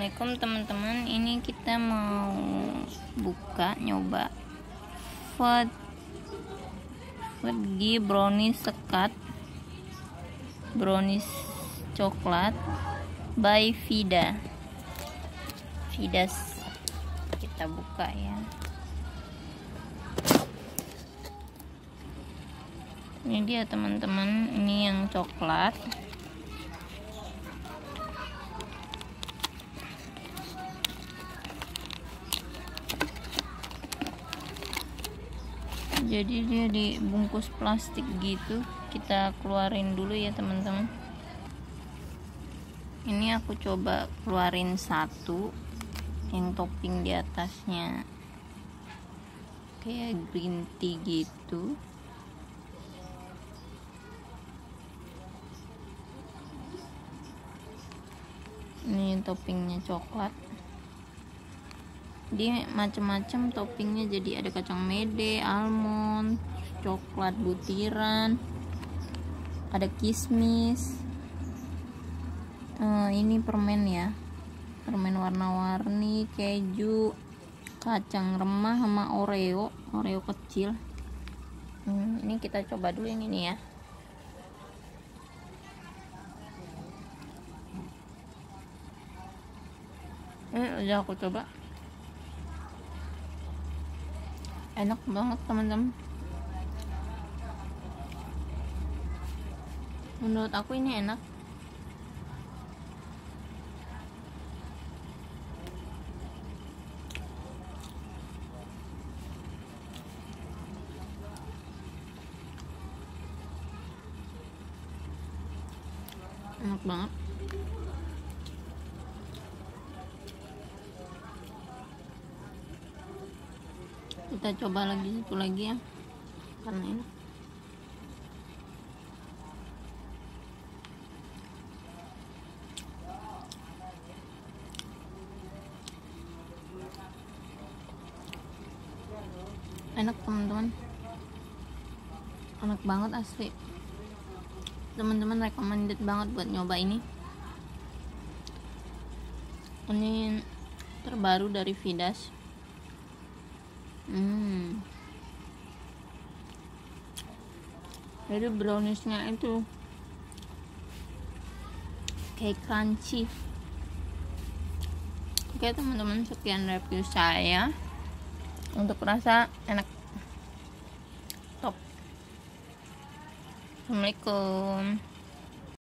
Assalamualaikum teman-teman, ini kita mau nyoba Fudgy brownies sekat, brownies coklat by Vida. Kita buka ya. Ini dia teman-teman, ini yang coklat. Jadi dia dibungkus plastik gitu. Kita keluarin dulu ya teman-teman. Ini aku coba keluarin satu yang topping di atasnya kayak green tea gitu. Ini toppingnya coklat. Dia macam-macam toppingnya, jadi ada kacang mede, almond, coklat butiran, ada kismis. Ini permen ya, permen warna-warni, keju, kacang remah sama oreo kecil. Ini kita coba dulu yang ini ya. Udah aku coba. Enak banget teman-teman. Menurut aku ini enak. Enak banget. Kita coba lagi satu lagi ya, karena enak. Enak teman-teman, enak banget asli. Teman-teman recommended banget buat nyoba ini. Ini terbaru dari Vidas. Jadi browniesnya itu kayak crunchy. Oke teman-teman, sekian review saya. Untuk rasa enak, top. Assalamualaikum.